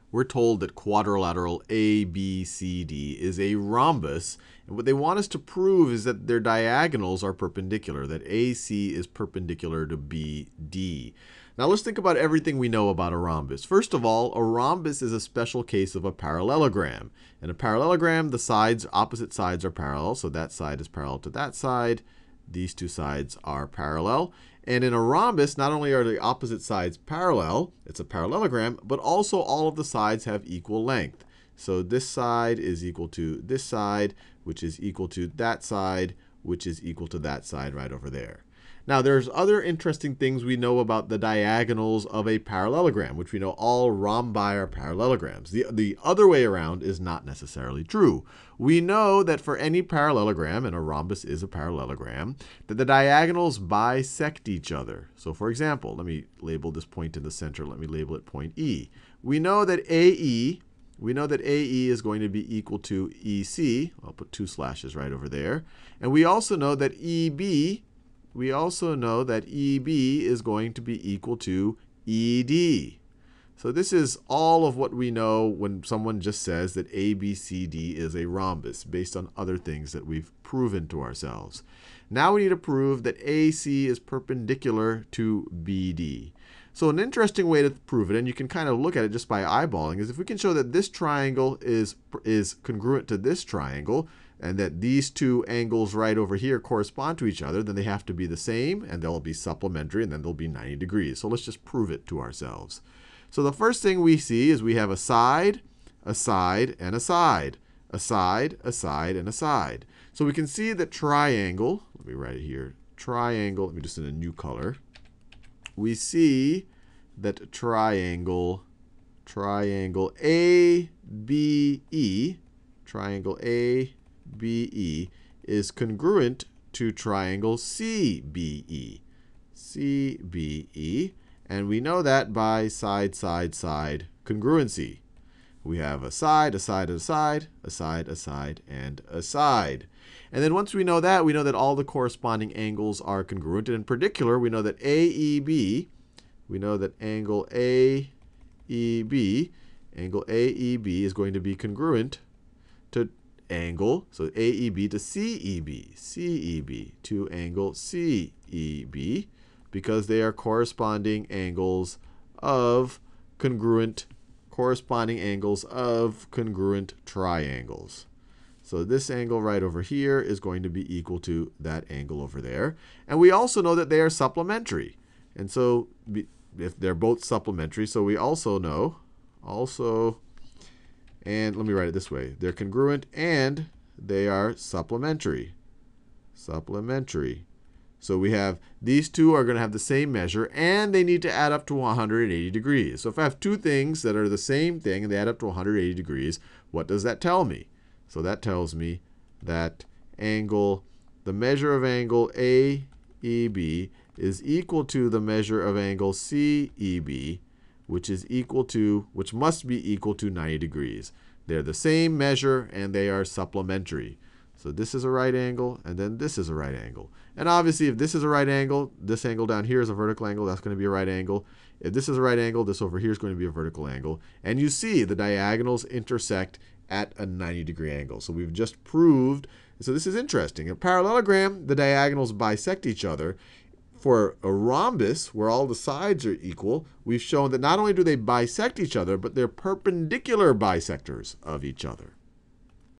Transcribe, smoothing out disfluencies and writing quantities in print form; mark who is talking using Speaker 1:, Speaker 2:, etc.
Speaker 1: we're told that quadrilateral ABCD is a rhombus. And what they want us to prove is that their diagonals are perpendicular, that AC is perpendicular to BD. Now let's think about everything we know about a rhombus. First of all, a rhombus is a special case of a parallelogram. In a parallelogram, the opposite sides are parallel, so that side is parallel to that side. These two sides are parallel. And in a rhombus, not only are the opposite sides parallel, it's a parallelogram, but also all of the sides have equal length. So this side is equal to this side, which is equal to that side, which is equal to that side right over there. Now, there's other interesting things we know about the diagonals of a parallelogram, which we know all rhombi are parallelograms. The other way around is not necessarily true. We know that for any parallelogram, and a rhombus is a parallelogram, that the diagonals bisect each other. So for example, let me label this point in the center. Let me label it point E. We know that AE is going to be equal to EC. I'll put two slashes right over there. And we also know that EB is going to be equal to ED. So this is all of what we know when someone just says that ABCD is a rhombus based on other things that we've proven to ourselves. Now we need to prove that AC is perpendicular to BD. So an interesting way to prove it, and you can kind of look at it just by eyeballing, is if we can show that this triangle is congruent to this triangle, and that these two angles right over here correspond to each other, then they have to be the same, and they'll be supplementary, and then they'll be 90 degrees. So let's just prove it to ourselves. So the first thing we see is we have a side, a side, and a side. A side, a side, and a side. So we can see that triangle, let me write it here, triangle, let me just in a new color. We see that triangle ABE, triangle ABE is congruent to triangle CBE. CBE. And we know that by side, side, side congruency. We have a side, a side, a side, a side, a side, and a side. And then once we know that all the corresponding angles are congruent. And in particular, we know that AEB, angle AEB is going to be congruent to angle, so AEB to CEB to angle CEB, because they are corresponding angles of congruent triangles. So this angle right over here is going to be equal to that angle over there. And we also know that they are supplementary. And so if they're both supplementary, so we also know, and let me write it this way, they're congruent and they are supplementary. So we have these two are going to have the same measure, and they need to add up to 180 degrees. So if I have two things that are the same thing and they add up to 180 degrees, what does that tell me? So that tells me that the measure of angle AEB is equal to the measure of angle CEB, which must be equal to 90 degrees. They're the same measure, and they are supplementary. So this is a right angle, and then this is a right angle. And obviously, if this is a right angle, this angle down here is a vertical angle. That's going to be a right angle. If this is a right angle, this over here is going to be a vertical angle. And you see the diagonals intersect at a 90-degree angle. So we've just proved, so this is interesting. In a parallelogram, the diagonals bisect each other. For a rhombus, where all the sides are equal, we've shown that not only do they bisect each other, but they're perpendicular bisectors of each other.